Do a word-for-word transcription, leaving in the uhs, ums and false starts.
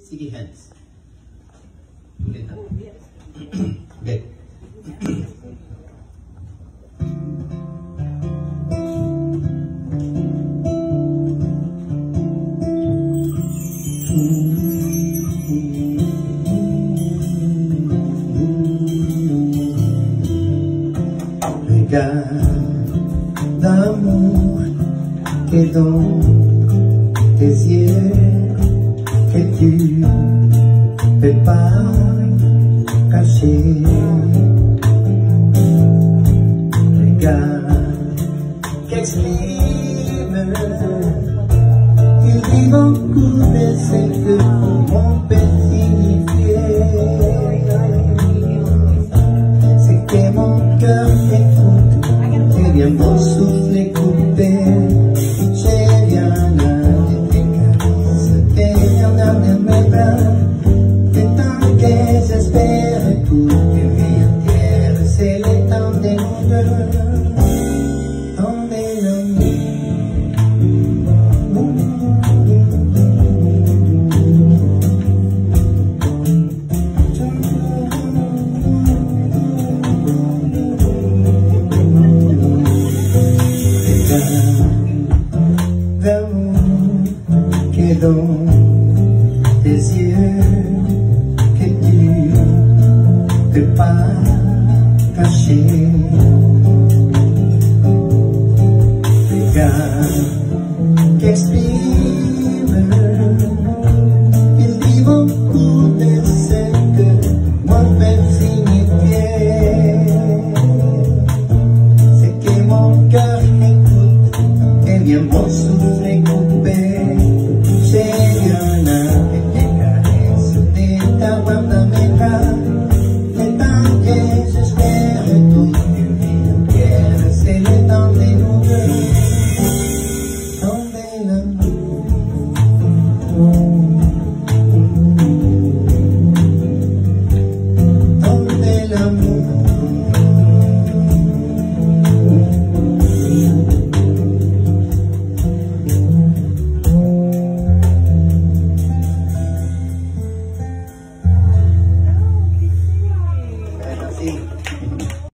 city hands. Tous les temps. Okay. Regarde d'amour et dans tes yeux que tu peux pas cacher. Regarde qu'exprime, il dit beaucoup de ce que mon peut signifier. C'est que mon cœur écoute, et bien mon souffle coupé. J'ai bien l'un de tes caresses, j'ai bien l'un de mes bras. C'est tant que j'espère pour te vivre terre, c'est le temps de mon cœur. Dans tes yeux que tu peux pas cacher. Regarde qu'exprime,